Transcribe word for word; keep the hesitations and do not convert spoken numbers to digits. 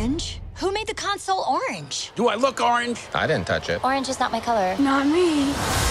orange. Who made the console orange? Do I look orange? I didn't touch it. Orange is not my color. Not me.